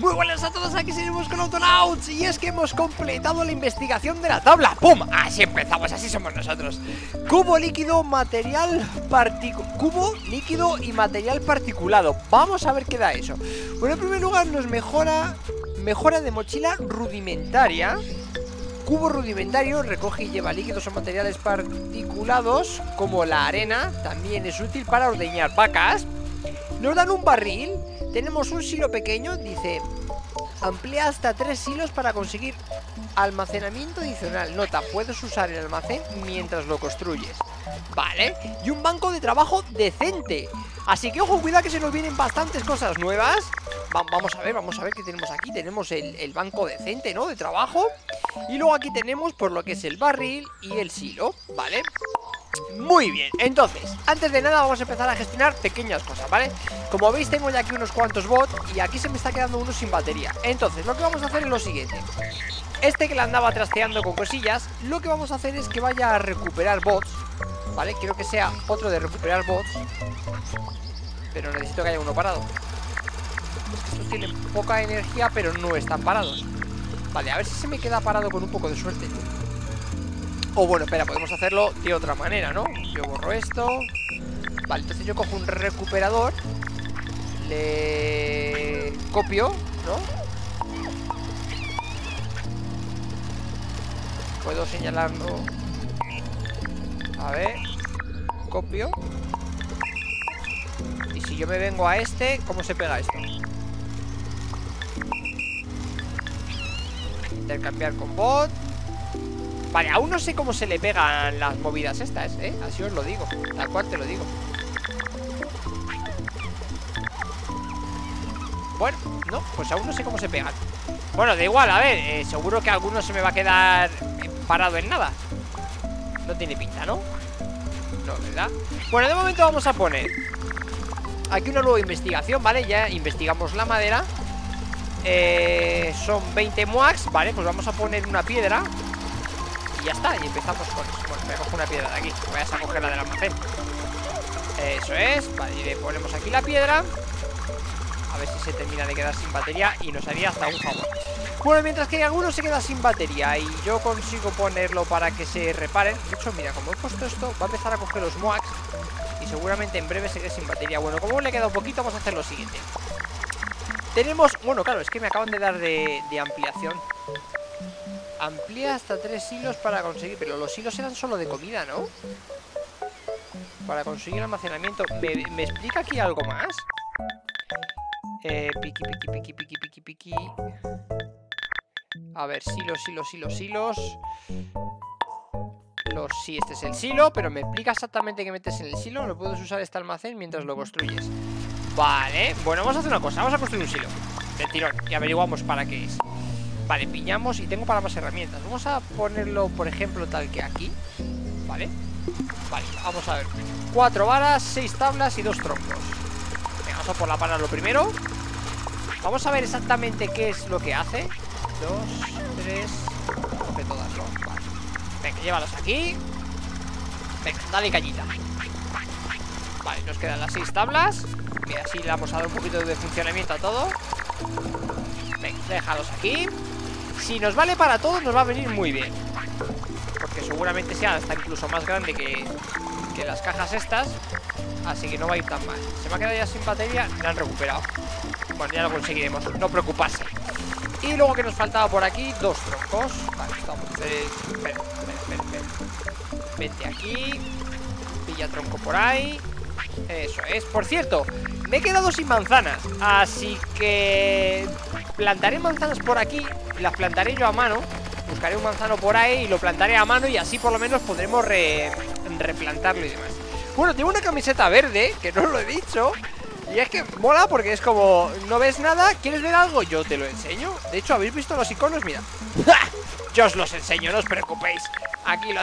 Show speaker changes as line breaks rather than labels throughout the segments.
Muy buenas a todos, aquí seguimos con Autonauts. Y es que hemos completado la investigación de la tabla. ¡Pum! Así empezamos, así somos nosotros. Cubo líquido, cubo líquido y material particulado. Vamos a ver qué da eso. Bueno, en primer lugar nos mejora de mochila rudimentaria. Cubo rudimentario, recoge y lleva líquidos o materiales particulados como la arena. También es útil para ordeñar vacas. Nos dan un barril. Tenemos un silo pequeño, dice, amplía hasta 3 silos para conseguir almacenamiento adicional. Nota, puedes usar el almacén mientras lo construyes. Vale, y un banco de trabajo decente. Así que ojo, cuidado que se nos vienen bastantes cosas nuevas. Vamos a ver qué tenemos aquí. Tenemos el banco decente, ¿no? De trabajo. Y luego aquí tenemos por lo que es el barril y el silo, ¿vale? Muy bien, entonces, antes de nada vamos a empezar a gestionar pequeñas cosas, ¿vale? Como veis tengo ya aquí unos cuantos bots y aquí se me está quedando uno sin batería. Entonces, lo que vamos a hacer es lo siguiente. Este que le andaba trasteando con cosillas, lo que vamos a hacer es que vaya a recuperar bots, ¿vale? Quiero que sea otro de recuperar bots, pero necesito que haya uno parado. Es que estos tienen poca energía, pero no están parados. Vale, a ver si se me queda parado con un poco de suerte. O bueno, espera, podemos hacerlo de otra manera, ¿no? Yo borro esto. Vale, entonces yo cojo un recuperador, le copio, ¿no? Puedo señalarlo. A ver, copio. Y si yo me vengo a este, ¿cómo se pega esto? Intercambiar con bot. Vale, aún no sé cómo se le pegan las movidas estas, ¿eh? Así os lo digo, tal cual te lo digo. Bueno, no, pues aún no sé cómo se pegan. Bueno, da igual, a ver, seguro que alguno se me va a quedar parado en nada. No tiene pinta, ¿no? No, ¿verdad? Bueno, de momento vamos a poner aquí una nueva investigación, ¿vale? Ya investigamos la madera. Son 20 muax, ¿vale? Pues vamos a poner una piedra. Y ya está, y empezamos con eso. Bueno, me cojo una piedra de aquí, voy a coger la del almacén. Eso es, vale, y le ponemos aquí la piedra. A ver si se termina de quedar sin batería y nos haría hasta un favor. Bueno, mientras que alguno se queda sin batería y yo consigo ponerlo para que se reparen. De hecho, mira, como he puesto esto, va a empezar a coger los muax y seguramente en breve se quede sin batería. Bueno, como le queda un poquito, vamos a hacer lo siguiente. Tenemos, bueno, claro, es que me acaban de dar de ampliación. Amplía hasta 3 hilos para conseguir. Pero los hilos eran solo de comida, ¿no? Para conseguir almacenamiento. ¿Me explica aquí algo más? Piqui. A ver, silos. Sí, este es el silo. Pero me explica exactamente qué metes en el silo. No puedes usar este almacén mientras lo construyes. Vale, bueno, vamos a hacer una cosa. Vamos a construir un silo de tirón y averiguamos para qué es. Vale, pillamos y tengo para más herramientas. Vamos a ponerlo, por ejemplo, tal que aquí. Vale, vale, vamos a ver. 4 varas, 6 tablas y 2 troncos. Venga, vamos a por la vara lo primero. Vamos a ver exactamente qué es lo que hace. 2, 3. Coge todas, ¿no? Vale. Venga, llévalos aquí. Venga, dale cañita. Vale, nos quedan las 6 tablas. Mira, así le vamos a dar un poquito de funcionamiento a todo. Venga, déjalos aquí. Si nos vale para todos, nos va a venir muy bien. Porque seguramente sea hasta incluso más grande que las cajas estas. Así que no va a ir tan mal. Se me ha quedado ya sin batería, la han recuperado. Bueno, ya lo conseguiremos, no preocuparse. Y luego que nos faltaba por aquí 2 troncos. Vale, esto vamos a hacer. Espera. Vete aquí. Pilla tronco por ahí. Eso es, por cierto, me he quedado sin manzanas. Así que plantaré manzanas por aquí. Las plantaré yo a mano. Buscaré un manzano por ahí y lo plantaré a mano. Y así por lo menos podremos replantarlo y demás. Bueno, tengo una camiseta verde, que no lo he dicho. Y es que mola porque es como, no ves nada, ¿quieres ver algo? Yo te lo enseño. De hecho, ¿habéis visto los iconos? Mira. Yo os los enseño, no os preocupéis. Aquí lo...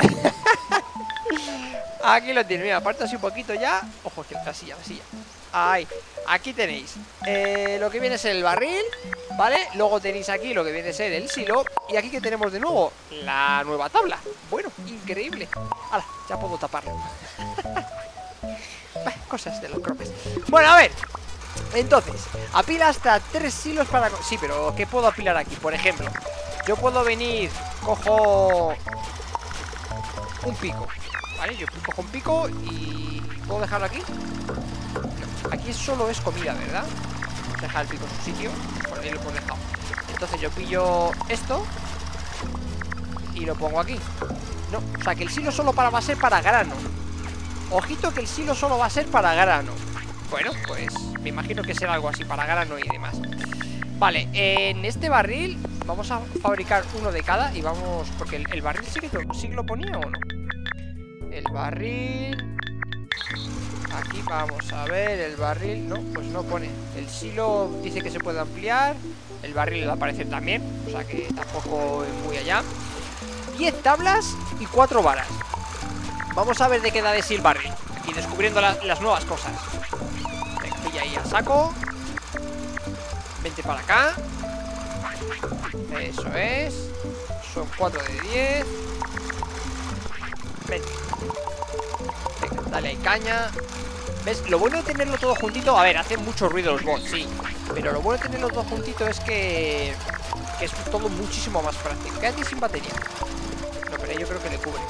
Aquí lo tenéis, mira, aparta así un poquito ya. Ojo, que la silla. Ahí, aquí tenéis lo que viene a ser el barril, ¿vale? Luego tenéis aquí lo que viene a ser el silo. Y aquí que tenemos de nuevo la nueva tabla. Bueno, increíble. Ahora, ya puedo taparlo. Cosas de los cromes. Bueno, a ver, Entonces, apila hasta 3 silos para... Sí, pero ¿qué puedo apilar aquí? Por ejemplo, yo puedo venir, cojo un pico, ¿vale? Yo cojo un pico y... ¿puedo dejarlo aquí? No, aquí solo es comida, ¿verdad? Dejar el pico en su sitio. Por ahí lo hemos dejado. Entonces yo pillo esto y lo pongo aquí. No, o sea que el silo solo va a ser para grano. Ojito que el silo solo va a ser para grano. Bueno, pues me imagino que será algo así para grano y demás. Vale, en este barril vamos a fabricar uno de cada y vamos... Porque el barril sí que lo ponía o no. El barril... Aquí vamos a ver, el barril... No, pues no pone. El silo dice que se puede ampliar. El barril va a aparecer también. O sea que tampoco es muy allá. 10 tablas y 4 varas. Vamos a ver de qué da de sí el barril. Aquí descubriendo las nuevas cosas. Venga, pilla ahí a saco. Vente para acá. Eso es. Son 4 de 10. Vente. Venga, dale ahí caña. ¿Ves? Lo bueno de tenerlo todo juntito... A ver, hacen mucho ruido los bots, sí. Pero lo bueno de tenerlo todo juntito es que es todo muchísimo más práctico. Quédate sin batería. No, pero yo creo que le cubre.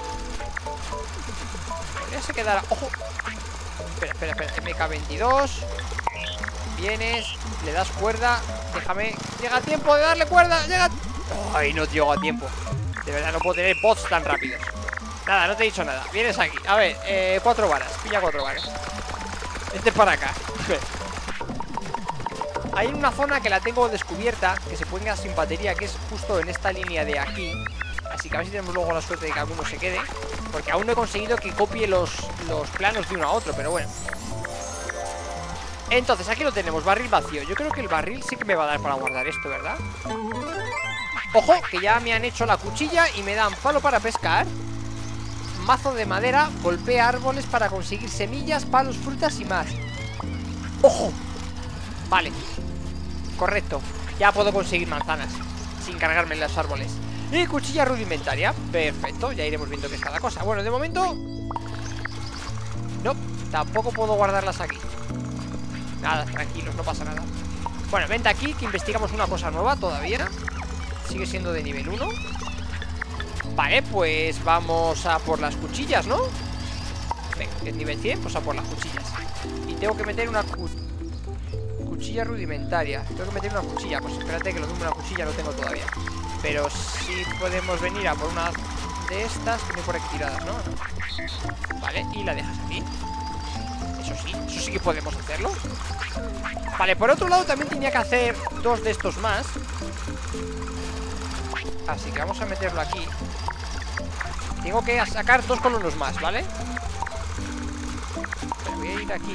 Podría se quedar... ¡Ojo! Espera. MK22. Vienes, le das cuerda. Déjame... ¡Llega a tiempo de darle cuerda! ¡Llega! ¡Ay, no llego a tiempo! De verdad, no puedo tener bots tan rápidos. Nada, no te he dicho nada. Vienes aquí. A ver, 4 varas. Pilla 4 varas. Este es para acá. Hay una zona que la tengo descubierta, que se puede quedar sin batería, que es justo en esta línea de aquí. Así que a ver si tenemos luego la suerte de que alguno se quede. Porque aún no he conseguido que copie los planos de uno a otro, pero bueno. Entonces, aquí lo tenemos, barril vacío. Yo creo que el barril sí que me va a dar para guardar esto, ¿verdad? Ojo, que ya me han hecho la cuchilla y me dan palo para pescar, mazo de madera, golpea árboles para conseguir semillas, palos, frutas y más. ¡Ojo! Vale. Correcto. Ya puedo conseguir manzanas sin cargarme en los árboles. Y cuchilla rudimentaria. Perfecto, ya iremos viendo qué es cada cosa. Bueno, de momento... No, tampoco puedo guardarlas aquí. Nada, tranquilos, no pasa nada. Bueno, vente aquí que investigamos una cosa nueva todavía. Sigue siendo de nivel 1. Vale, pues vamos a por las cuchillas, ¿no? Venga, que es nivel 100, pues a por las cuchillas. Y tengo que meter una cuchilla rudimentaria. Tengo que meter una cuchilla. Pues espérate que lo de una cuchilla no tengo todavía. Pero sí podemos venir a por una de estas que me por aquí tiradas, ¿no? Vale, y la dejas aquí. Eso sí que podemos hacerlo. Vale, por otro lado también tenía que hacer 2 de estos más. Así que vamos a meterlo aquí. Tengo que sacar 2 colonos más, ¿vale? Pero voy a ir aquí.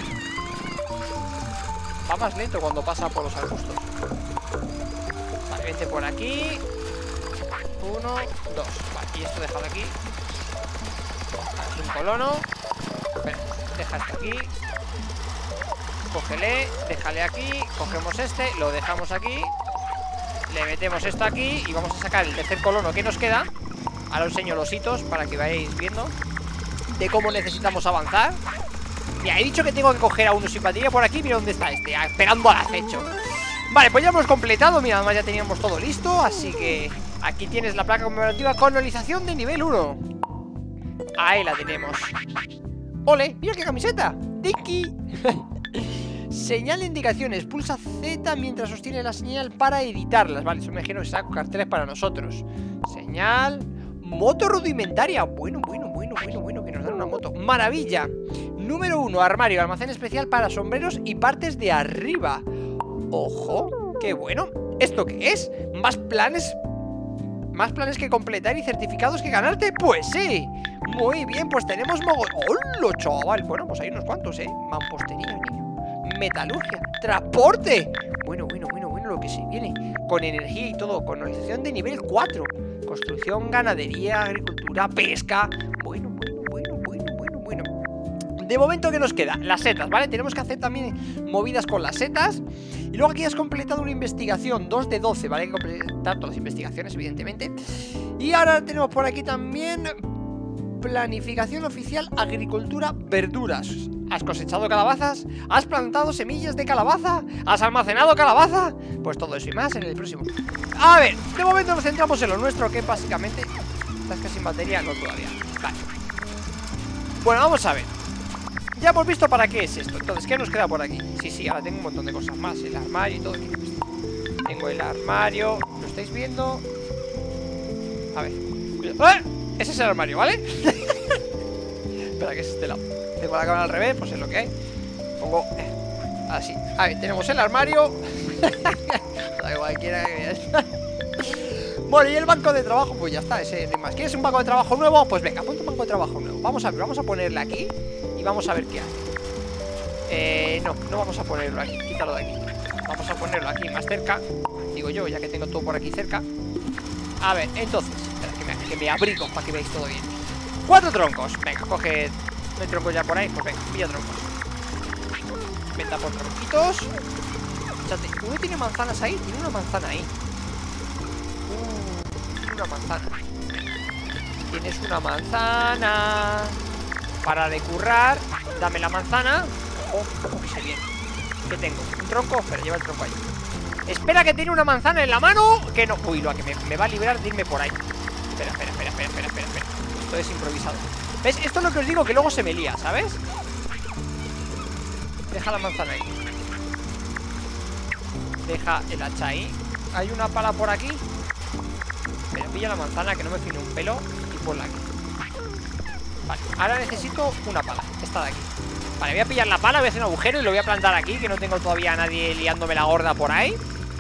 Va más lento cuando pasa por los arbustos. Vale, vente por aquí. 1, 2. Vale, y esto déjalo aquí. Vale, es un colono. Espera, deja esto aquí. Cógele, déjale aquí. Cogemos este, lo dejamos aquí. Le metemos esto aquí y vamos a sacar el tercer colono que nos queda. Ahora os enseño los hitos para que vayáis viendo de cómo necesitamos avanzar. Ya he dicho que tengo que coger a uno sin batería por aquí. Mira dónde está este, esperando al acecho. Vale, pues ya hemos completado. Mira, además ya teníamos todo listo. Así que aquí tienes la placa conmemorativa colonización de nivel 1. Ahí la tenemos. ¡Ole! ¡Mira qué camiseta! ¡Tiki! Señal de indicaciones. Pulsa Z mientras sostiene la señal para editarlas. Vale, eso me imagino que será carteles para nosotros. Señal. Moto rudimentaria. Bueno, que nos dan una moto. Maravilla. Número 1, armario, almacén especial para sombreros y partes de arriba. Ojo, qué bueno. ¿Esto qué es? ¿Más planes? ¿Más planes que completar y certificados que ganarte? Pues sí. Muy bien, pues tenemos ¡hola, chaval! Bueno, pues hay unos cuantos, mampostería, niño. Metalurgia, transporte. Bueno, lo que se viene. Con energía y todo, colonización de nivel 4. Construcción, ganadería, agricultura, pesca. Bueno. De momento, ¿qué nos queda? Las setas, ¿vale? Tenemos que hacer también movidas con las setas. Y luego aquí has completado una investigación, 2 de 12, ¿vale? Hay que completar todas las investigaciones, evidentemente. Y ahora tenemos por aquí también planificación oficial, agricultura, verduras. ¿Has cosechado calabazas? ¿Has plantado semillas de calabaza? ¿Has almacenado calabaza? Pues todo eso y más en el próximo. A ver, de momento nos centramos en lo nuestro, que básicamente... ¿Estás casi sin batería? No, todavía. Vale. Bueno, vamos a ver. Ya hemos visto para qué es esto. Entonces, ¿qué nos queda por aquí? Sí, ahora tengo un montón de cosas más. El armario y todo. Tengo el armario. ¿Lo estáis viendo? A ver. ¡Ah! Ese es el armario, ¿vale? Espera, que es este lado. Tengo la cámara al revés, pues es lo que hay. Pongo así. A ver, tenemos el armario. Da igual, quiera que veas. Bueno, y el banco de trabajo, pues ya está, ese no hay más. ¿Quieres un banco de trabajo nuevo? Pues venga, ponte un banco de trabajo nuevo. Vamos a ver, vamos a ponerle aquí y vamos a ver qué hace. No vamos a ponerlo aquí, quítalo de aquí. Vamos a ponerlo aquí más cerca. Digo yo, ya que tengo todo por aquí cerca. A ver, entonces, espera, que me abrigo para que veáis todo bien. 4 troncos, venga, coge. ¿No hay troncos ya por ahí? Pues venga, pilla troncos. Venta por tronquitos. Fíjate, ¿uno tiene manzanas ahí? Tiene una manzana ahí. Una manzana. Tienes una manzana. Para de currar. Dame la manzana. Ojo, que se viene. ¿Qué tengo? ¿Un tronco? Espera, lleva el tronco ahí. Espera, que tiene una manzana en la mano. Que no. Uy, lo que me va a librar de irme por ahí. Espera. Esto es improvisado. ¿Ves? Esto es lo que os digo, que luego se me lía, ¿sabes? Deja la manzana ahí. Deja el hacha ahí. Hay una pala por aquí. Pero pilla la manzana, que no me fine un pelo. Y ponla aquí. Vale, ahora necesito una pala. Esta de aquí. Vale, voy a pillar la pala, voy a hacer un agujero y lo voy a plantar aquí, que no tengo todavía a nadie liándome la gorda por ahí.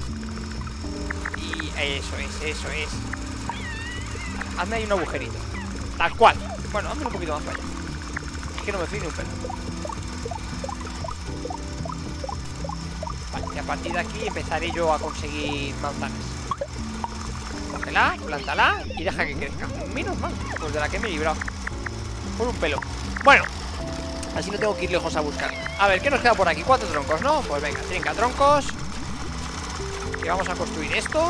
Y eso es. Hazme ahí un agujerito. Tal cual. Bueno, hazme un poquito más para allá. Es que no me fine un pelo. Vale, y a partir de aquí empezaré yo a conseguir manzanas. Cógela, plántala y deja que crezca. Menos mal, pues de la que me he librado. Por un pelo. Bueno, así no tengo que ir lejos a buscarla. A ver, ¿qué nos queda por aquí? 4 troncos, ¿no? Pues venga, trinca troncos. Y vamos a construir esto.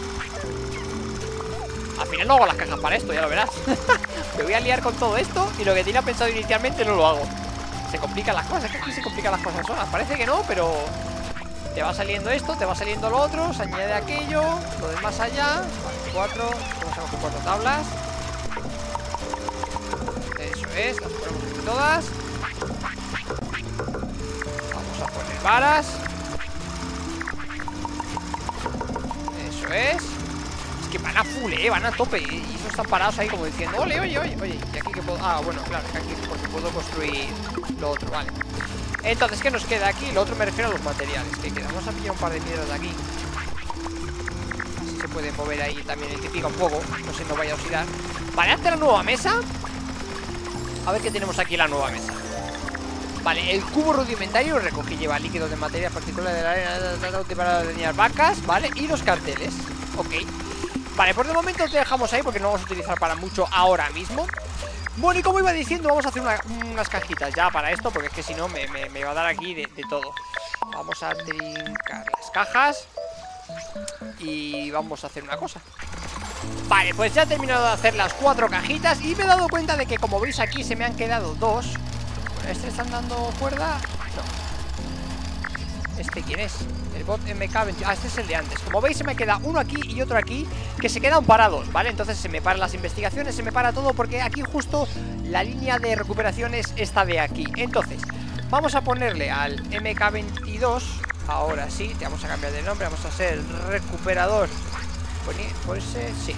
Al final no hago las cajas para esto, ya lo verás. Me voy a liar con todo esto y lo que tenía pensado inicialmente no lo hago. Se complican las cosas, es que aquí se complican las cosas solas. Parece que no, pero... Te va saliendo esto, te va saliendo lo otro, se añade aquello, lo de más allá. Vale, 4, vamos a coger 4 tablas. Eso es, las ponemos aquí todas. Vamos a poner varas. Eso es. Es que van a full, van a tope. Y esos están parados ahí como diciendo, ole, oye. Y aquí que puedo... Ah, bueno, claro, que aquí porque puedo construir lo otro, vale. Entonces, ¿qué nos queda aquí? Lo otro me refiero a los materiales que quedan. Vamos a pillar un par de piedras de aquí. Así se puede mover ahí también el que pica un poco. No se nos vaya a oxidar. Vale, hazte la nueva mesa. A ver qué tenemos aquí en la nueva mesa. Vale, el cubo rudimentario recoge y lleva líquidos de materia particular de la arena para ordeñar vacas, ¿vale? Y los carteles. Ok. Vale, por de momento te dejamos ahí porque no vamos a utilizar para mucho ahora mismo. Bueno, y como iba diciendo, vamos a hacer unas cajitas ya para esto, porque es que si no me va a dar aquí de todo. Vamos a trincar las cajas y vamos a hacer una cosa. Vale, pues ya he terminado de hacer las 4 cajitas y me he dado cuenta de que, como veis aquí, se me han quedado 2. ¿Este están dando cuerda? No. ¿Este quién es? El bot MK20. Ah, este es el de antes. Como veis, se me queda uno aquí y otro aquí, que se quedan parados, ¿vale? Entonces se me paran las investigaciones, se me para todo, porque aquí justo la línea de recuperación es esta de aquí. Entonces, vamos a ponerle al MK22. Ahora sí, te vamos a cambiar de nombre. Vamos a ser recuperador. Pues sí.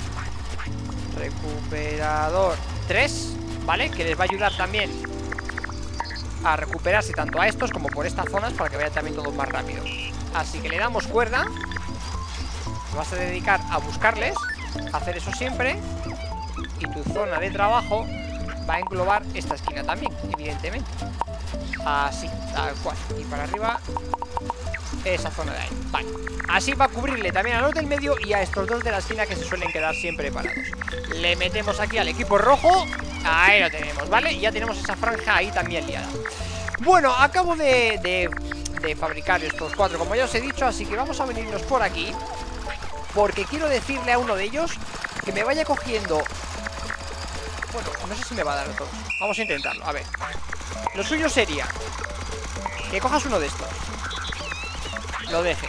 Recuperador 3, ¿vale? Que les va a ayudar también a recuperarse tanto a estos como por estas zonas, para que vaya también todo más rápido. Así que le damos cuerda. Te vas a dedicar a buscarles, a hacer eso siempre. Y tu zona de trabajo va a englobar esta esquina también, evidentemente. Así, tal cual. Y para arriba esa zona de ahí. Vale, así va a cubrirle también a los del medio y a estos dos de la esquina, que se suelen quedar siempre parados. Le metemos aquí al equipo rojo. Ahí lo tenemos, ¿vale? Y ya tenemos esa franja ahí también liada. Bueno, acabo de fabricar estos 4, como ya os he dicho. Así que vamos a venirnos por aquí, porque quiero decirle a uno de ellos que me vaya cogiendo Bueno, no sé si me va a dar a todos. Vamos a intentarlo, a ver. Lo suyo sería que cojas uno de estos, lo dejes,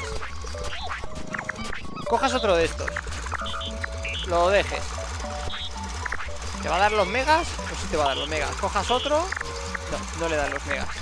cojas otro de estos, lo dejes. ¿Te va a dar los megas? Pues sí te va a dar los megas. Cojas otro. No, no le dan los megas.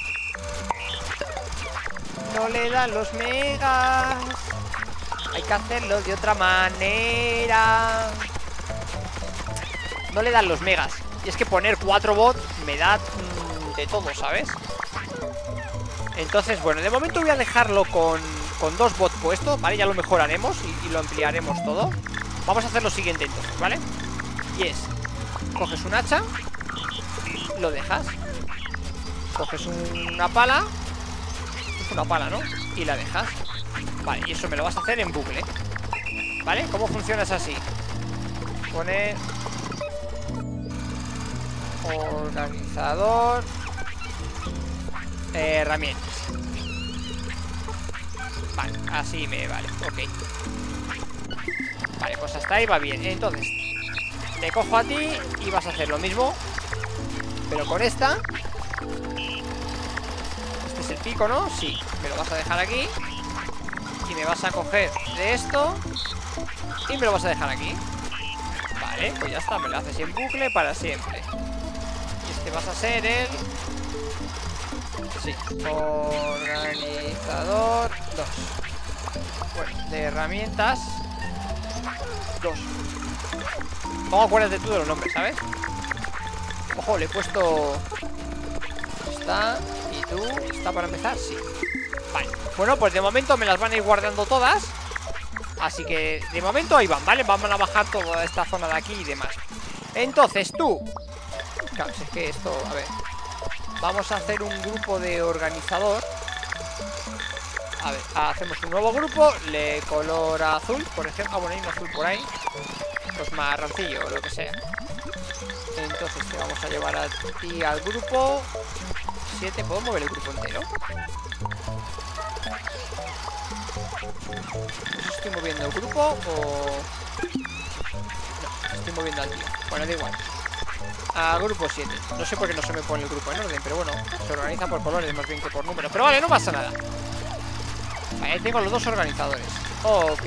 No le dan los megas. Hay que hacerlo de otra manera. No le dan los megas. Y es que poner 4 bots me da de todo, ¿sabes? Entonces, bueno, de momento voy a dejarlo con 2 bots puestos, ¿vale? Ya lo mejoraremos y lo ampliaremos todo. Vamos a hacer lo siguiente entonces, ¿vale? Y es, coges un hacha, lo dejas. Coges una pala. Es una pala, ¿no? Y la dejas. Vale, y eso me lo vas a hacer en bucle, ¿vale? ¿Cómo funciona? Es así. Poner organizador, herramientas. Vale, así me vale, ok. Vale, pues hasta ahí va bien. Entonces, te cojo a ti y vas a hacer lo mismo, pero con esta. Este es el pico, ¿no? Sí, me lo vas a dejar aquí. Y me vas a coger de esto y me lo vas a dejar aquí. Vale, pues ya está, me lo haces en bucle para siempre. Y este vas a ser el... Sí, organizador 2. Bueno, de herramientas 2. ¿Cómo acuérdate tú de los nombres, sabes? Ojo, le he puesto... Está, y tú, está para empezar, sí. Vale, bueno, pues de momento me las van a ir guardando todas. Así que de momento ahí van, ¿vale? Vamos a bajar toda esta zona de aquí y demás. Entonces tú... Claro, si es que esto, a ver. Vamos a hacer un grupo de organizador. A ver, hacemos un nuevo grupo. Le color azul, por ejemplo. Ah, bueno, hay un azul por ahí. Pues marroncillo o lo que sea. Entonces te vamos a llevar a ti al grupo 7. ¿Puedo mover el grupo entero? No sé si estoy moviendo el grupo o... No, estoy moviendo al tío. Bueno, da igual. A grupo 7. No sé por qué no se me pone el grupo en orden, pero bueno, se organiza por colores más bien que por números. Pero vale, no pasa nada. Vale, ahí tengo los 2 organizadores. Ok.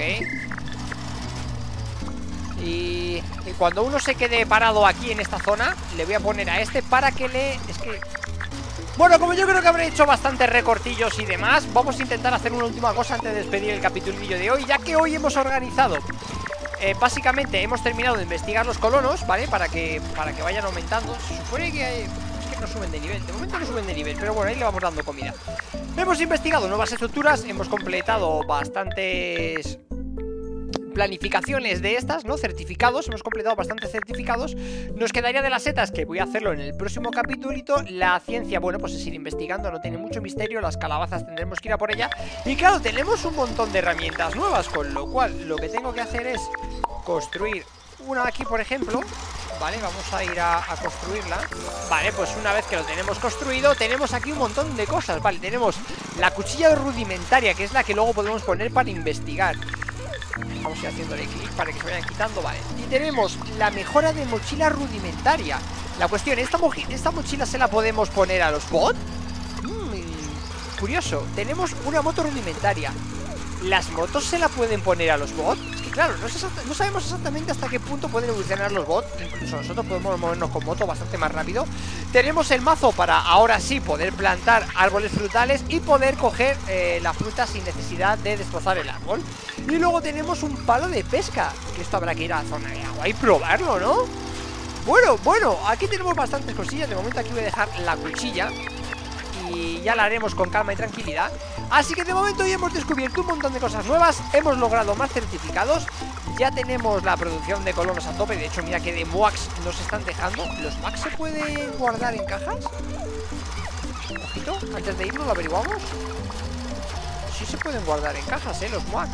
Y cuando uno se quede parado aquí en esta zona, le voy a poner a este para que le... Es que... Bueno, como yo creo que habré hecho bastantes recortillos y demás, vamos a intentar hacer una última cosa antes de despedir el capitulillo de hoy, ya que hoy hemos organizado... básicamente hemos terminado de investigar los colonos, ¿vale? Para que vayan aumentando. Se supone que hay... Es que no suben de nivel. De momento no suben de nivel, pero bueno, ahí le vamos dando comida. Hemos investigado nuevas estructuras. Hemos completado bastantes... planificaciones de estas, ¿no? Certificados, hemos completado bastantes certificados. Nos quedaría de las setas, que voy a hacerlo en el próximo capitulito. La ciencia, bueno, pues es ir investigando, no tiene mucho misterio. Las calabazas tendremos que ir a por ella. Y claro, tenemos un montón de herramientas nuevas, con lo cual lo que tengo que hacer es construir una aquí, por ejemplo. Vale, vamos a ir a construirla. Vale, pues una vez que lo tenemos construido, tenemos aquí un montón de cosas. Vale, tenemos la cuchilla rudimentaria, que es la que luego podemos poner para investigar. Vamos a ir haciéndole clic para que se vayan quitando, vale. Y tenemos la mejora de mochila rudimentaria. La cuestión, ¿esta mochila se la podemos poner a los bots? Curioso. Tenemos una moto rudimentaria. ¿Las motos se la pueden poner a los bots? Es que claro, no sabemos exactamente hasta qué punto pueden evolucionar los bots. Incluso nosotros podemos movernos con moto bastante más rápido. Tenemos el mazo para ahora sí poder plantar árboles frutales y poder coger la fruta sin necesidad de destrozar el árbol. Y luego tenemos un palo de pesca, que esto habrá que ir a la zona de agua y probarlo, ¿no? Bueno, aquí tenemos bastantes cosillas. De momento aquí voy a dejar la cuchilla y ya la haremos con calma y tranquilidad. Así que de momento hoy hemos descubierto un montón de cosas nuevas. Hemos logrado más certificados. Ya tenemos la producción de colonos a tope. De hecho, mira que de Moax nos están dejando. ¿Los Moax se pueden guardar en cajas? Ojito, antes de irnos lo averiguamos. Sí se pueden guardar en cajas, los Moax.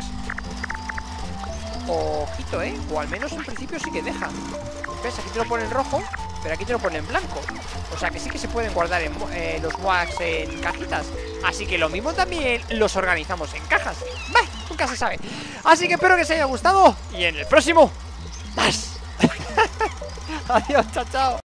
Ojito, o al menos en principio sí que dejan. ¿Ves? Aquí te lo ponen rojo, pero aquí te lo ponen blanco. O sea que sí que se pueden guardar los Moax en cajitas. Así que lo mismo también los organizamos en cajas. Bah, nunca se sabe. Así que espero que os haya gustado. Y en el próximo, más. Adiós, chao, chao.